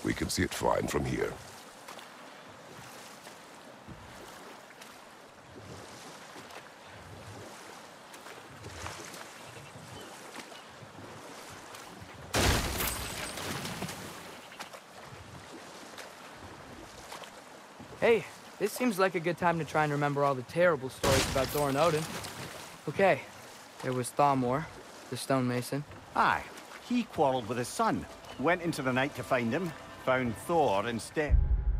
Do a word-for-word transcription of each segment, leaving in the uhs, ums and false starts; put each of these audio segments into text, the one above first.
We can see it fine from here. Hey, this seems like a good time to try and remember all the terrible stories about Thor and Odin. Okay, there was Thalmor, the stonemason. Aye, he quarreled with his son. Went into the night to find him, found Thor instead.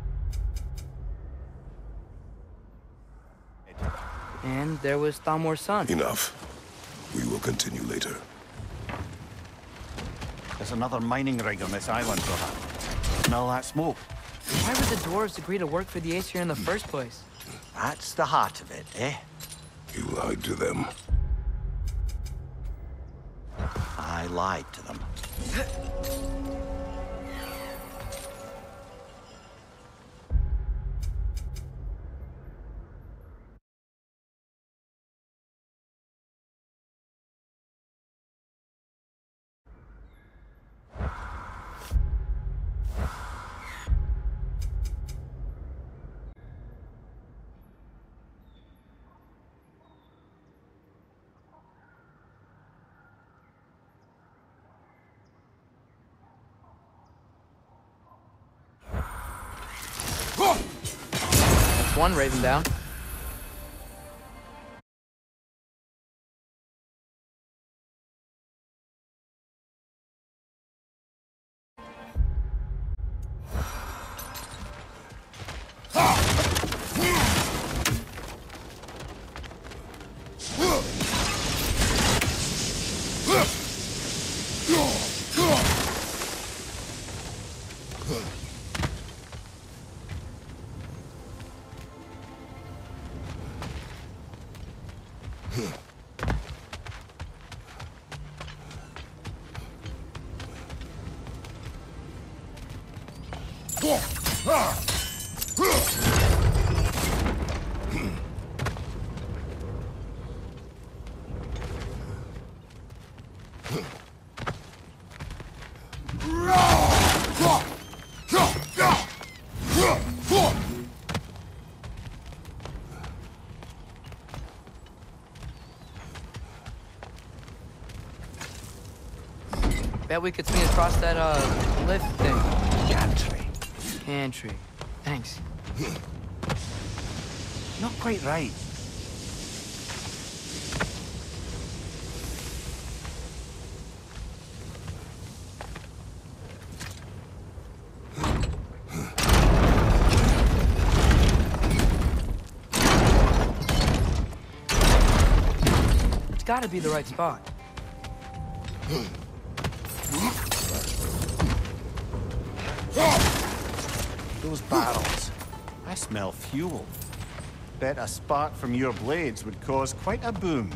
And there was Thalmor's son. Enough. We will continue later. There's another mining rig on this island, brother. Smell that smoke? Why would the dwarves agree to work for the Aesir in the first place? That's the heart of it, eh? You lied to them. I lied to them. That's one Raven down. Bet we could swing across that, uh, lift thing. Gantry. Gantry. Thanks. Not quite right. It's gotta be the right spot. Those barrels. I smell fuel. Bet a spark from your blades would cause quite a boom.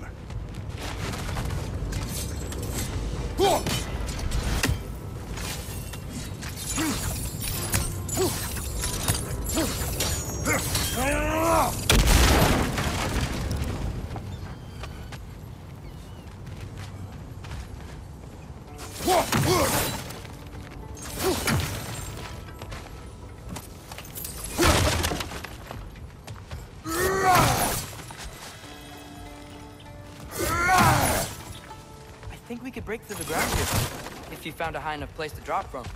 I think we could break through the ground here, if you found a high enough place to drop from.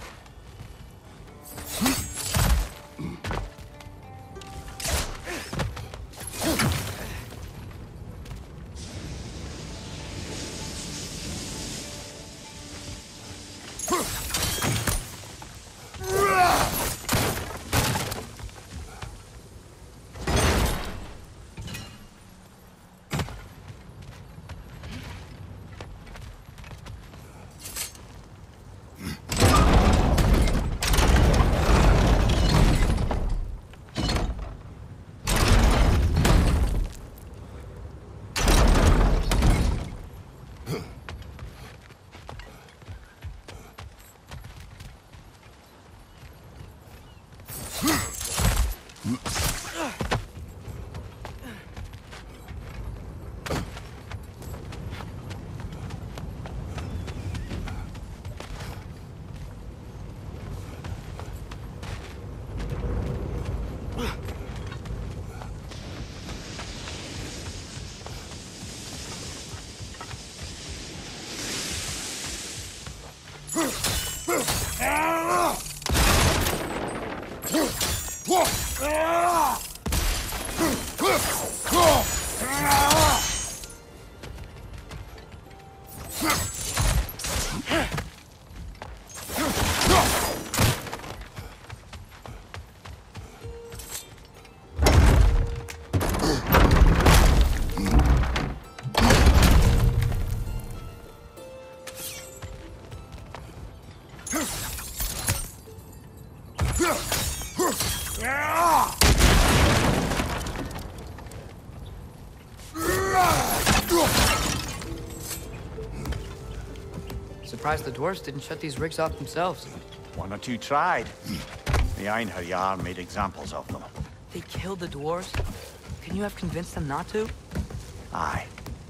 Surprised the dwarves didn't shut these rigs off themselves. One or two tried. The Einherjar made examples of them. They killed the dwarves? Can you have convinced them not to? Aye.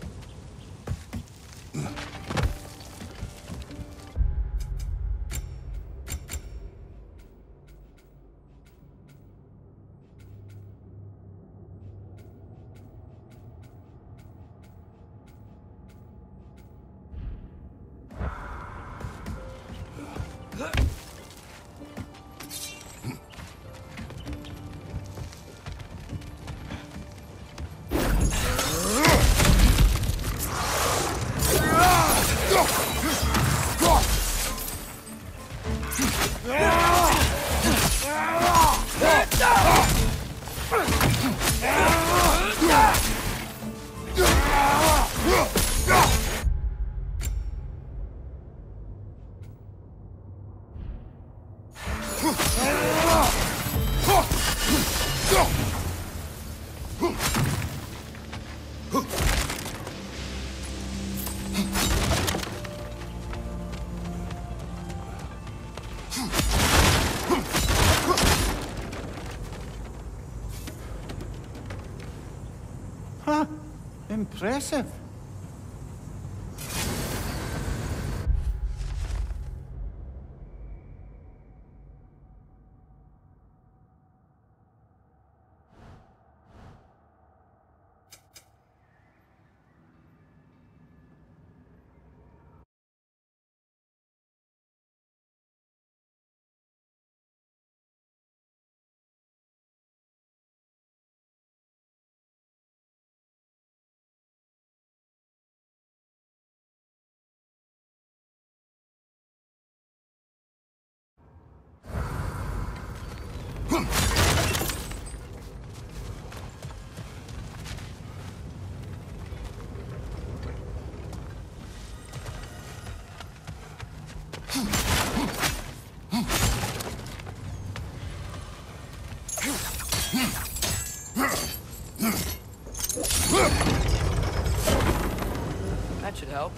Huh. Impressive. That should help.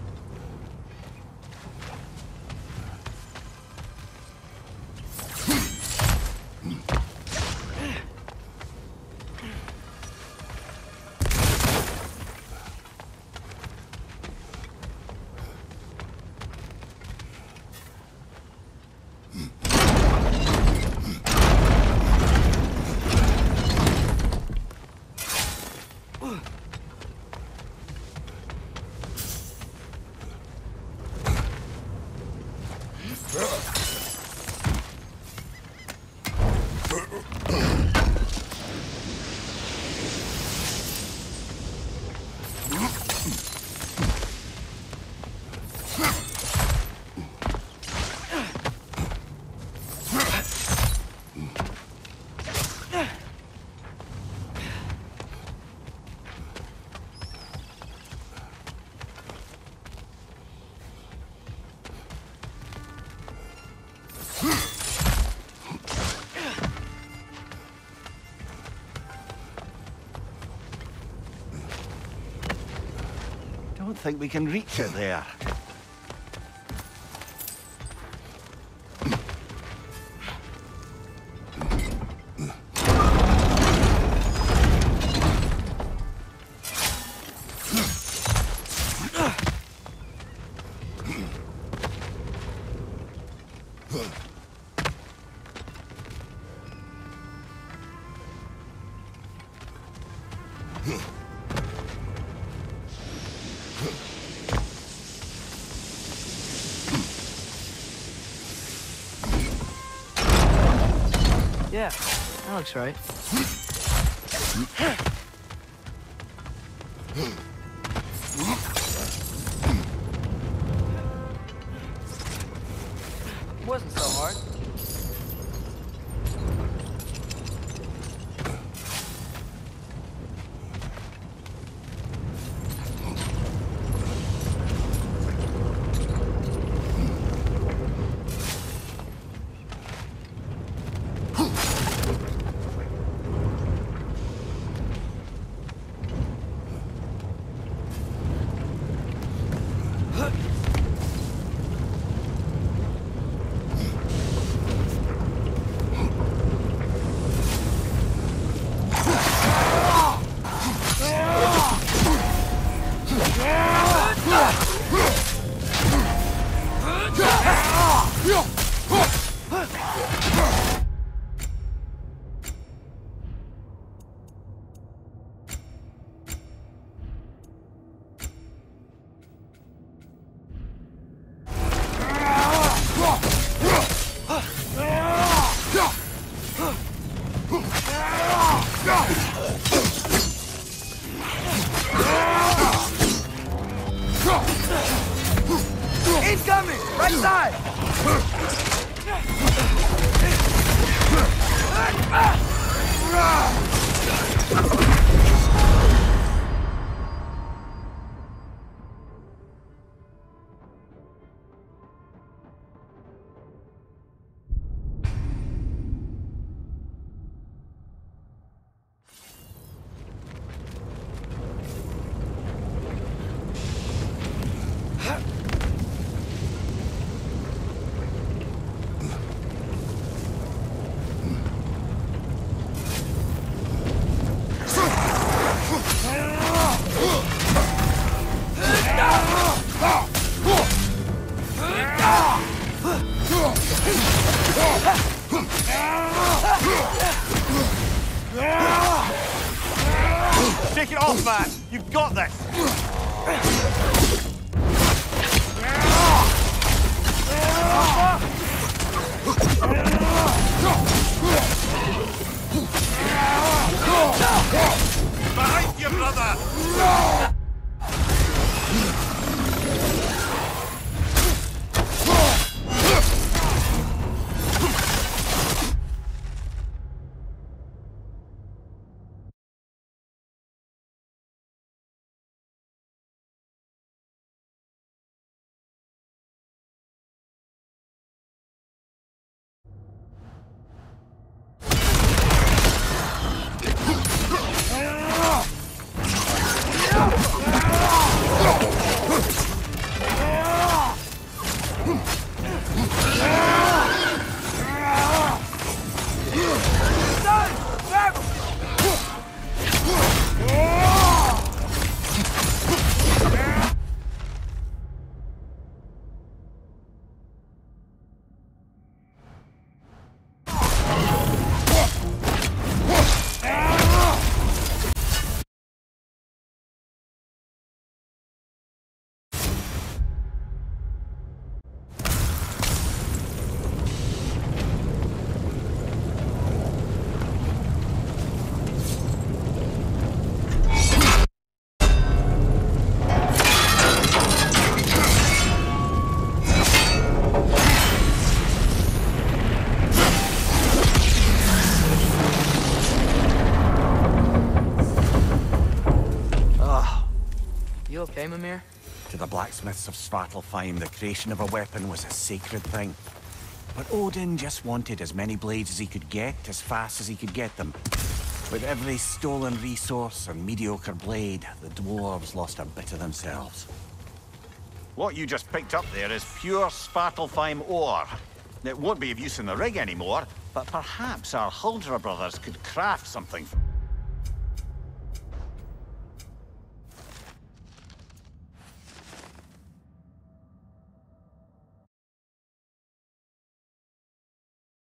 Don't think we can reach it there. Yeah, that looks right. It wasn't so hard. Take it off, man! You've got this! Behind you, brother! You okay, Mimir? To the blacksmiths of Svartalfheim, the creation of a weapon was a sacred thing. But Odin just wanted as many blades as he could get, as fast as he could get them. With every stolen resource and mediocre blade, the dwarves lost a bit of themselves. What you just picked up there is pure Svartalfheim ore. It won't be of use in the rig anymore, but perhaps our Huldra brothers could craft something.